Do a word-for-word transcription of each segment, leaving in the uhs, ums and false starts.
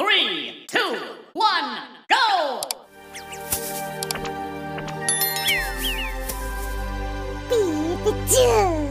Three, two, one, go! Pikachu!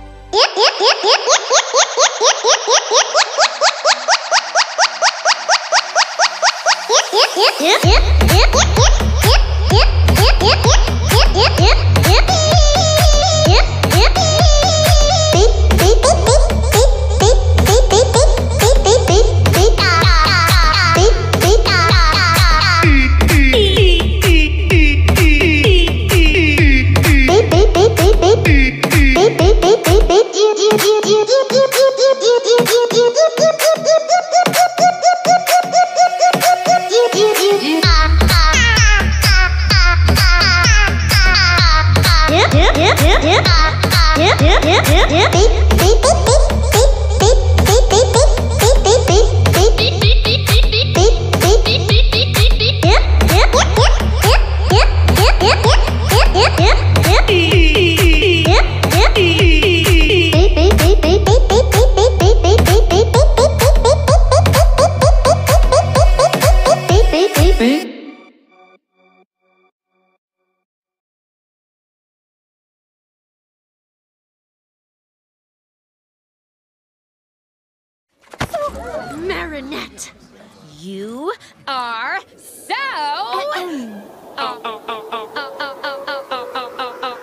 Marinette, you are so... oh, oh, oh, oh, oh, oh, oh, oh, oh, oh, oh, oh.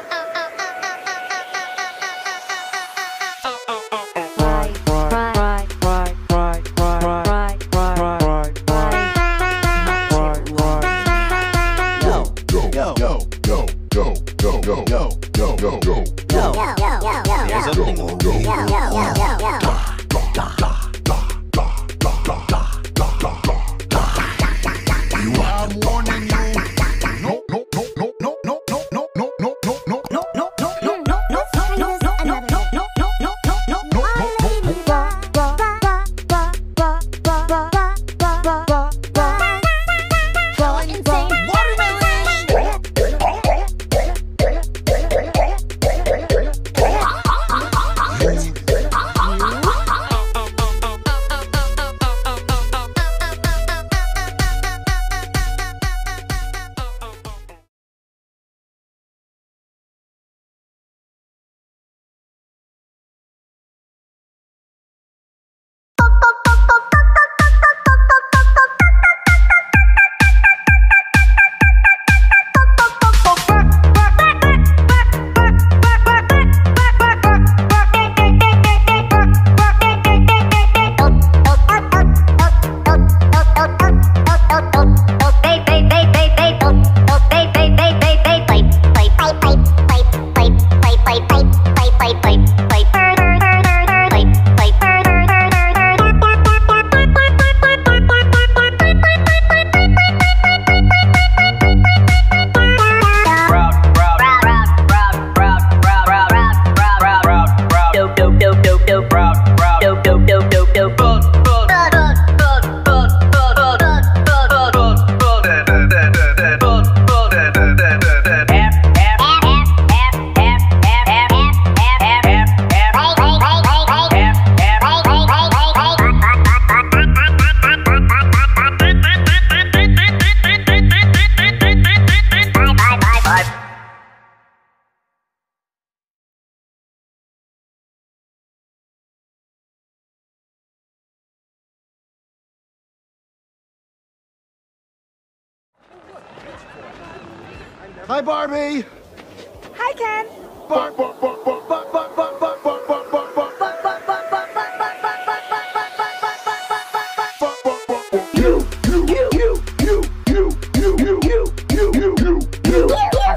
Hi, Barbie. Hi, Ken. Bar, bar, bar, bar, bar, bar, bar, bar, bar, bar, bar, bar. You, you, you, you, you, you, you, you, you, you, you, you, you.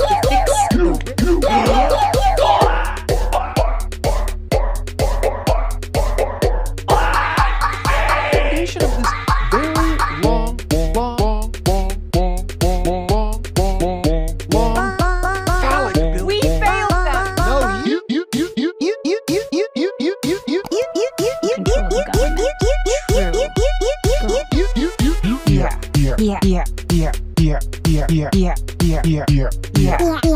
Combination of this very long, long, long, long, long, long, long, long, long, phallic build. We failed them. No, you, you, you, you, you, you, you, you, you, you, you, you, yeah, yeah, yeah, yeah, yeah, yeah, yeah, yeah, yeah, yeah, yeah.